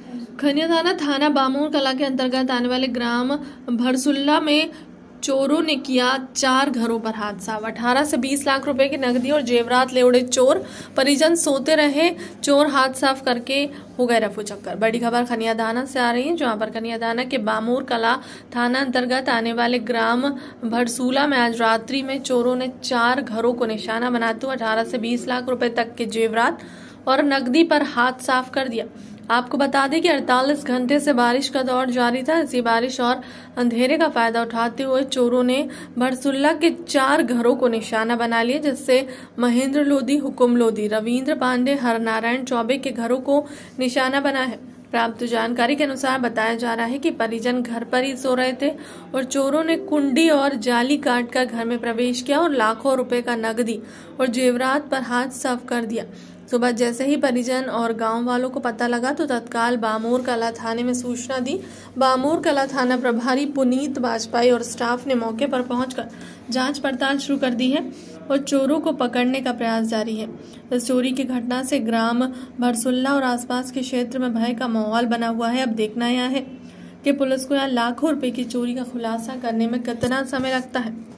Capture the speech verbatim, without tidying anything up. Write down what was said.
खनिया थाना थाना बामूर कला के अंतर्गत आने वाले ग्राम भरसुल्ला में चोरों ने किया चार घरों पर हाथ साफ। अठारह से बीस लाख रुपए की नकदी और जेवरात ले उड़े चोर, परिजन सोते रहे, चोर हाथ साफ करके हो गए रफू चक्कर। बड़ी खबर खनिया थाना से आ रही है, जहां पर खनिया थाना के बामूर कला थाना अंतर्गत आने वाले ग्राम भरसूला में आज रात्रि में चोरों ने चार घरों को निशाना बनाते हुए अठारह से बीस लाख रुपए तक के जेवरात और नकदी पर हाथ साफ कर दिया। आपको बता दें कि अड़तालीस घंटे से बारिश का दौर जारी था। इसी बारिश और अंधेरे का फायदा उठाते हुए चोरों ने भरसुल्ला के चार घरों को निशाना बना लिया, जिससे महेंद्र लोधी, हुकुम लोधी, रविंद्र पांडे, हरनारायण चौबे के घरों को निशाना बना है। प्राप्त जानकारी के अनुसार बताया जा रहा है कि परिजन घर पर ही सो रहे थे और चोरों ने कुंडी और जाली काट कर घर में प्रवेश किया और लाखों रुपए का नकदी और जेवरात पर हाथ साफ कर दिया। सुबह जैसे ही परिजन और गांव वालों को पता लगा तो तत्काल बामूर कला थाने में सूचना दी। बामूर कला थाना प्रभारी पुनीत वाजपेयी और स्टाफ ने मौके पर पहुंचकर जांच पड़ताल शुरू कर दी है और चोरों को पकड़ने का प्रयास जारी है। इस चोरी की घटना से ग्राम भरसुल्ला और आसपास के क्षेत्र में भय का माहौल बना हुआ है। अब देखना यह है कि पुलिस को यहाँ लाखों रुपए की चोरी का खुलासा करने में कितना समय लगता है।